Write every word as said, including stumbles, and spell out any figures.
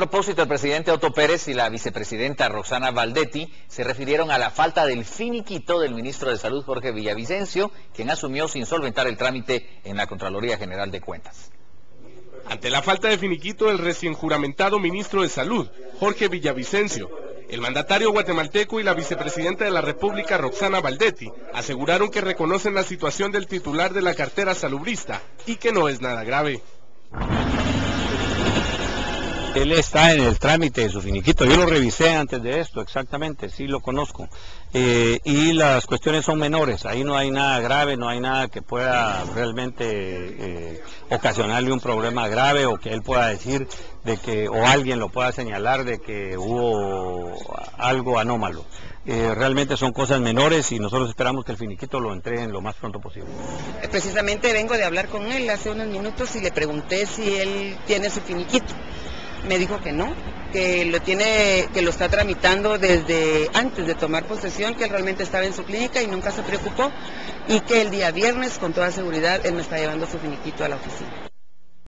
propósito, el presidente Otto Pérez y la vicepresidenta Roxana Valdetti se refirieron a la falta del finiquito del ministro de Salud, Jorge Villavicencio, quien asumió sin solventar el trámite en la Contraloría General de Cuentas. Ante la falta de finiquito del recién juramentado ministro de Salud, Jorge Villavicencio, el mandatario guatemalteco y la vicepresidenta de la República, Roxana Valdetti, aseguraron que reconocen la situación del titular de la cartera salubrista y que no es nada grave. Él está en el trámite de su finiquito, yo lo revisé antes de esto, exactamente, sí lo conozco, eh, y las cuestiones son menores, ahí no hay nada grave, no hay nada que pueda realmente eh, ocasionarle un problema grave o que él pueda decir de que, o alguien lo pueda señalar de que hubo algo anómalo. Eh, realmente son cosas menores y nosotros esperamos que el finiquito lo entreguen lo más pronto posible. Precisamente vengo de hablar con él hace unos minutos y le pregunté si él tiene su finiquito. Me dijo que no, que lo tiene, que lo está tramitando desde antes de tomar posesión, que él realmente estaba en su clínica y nunca se preocupó, y que el día viernes, con toda seguridad, él me está llevando su finiquito a la oficina.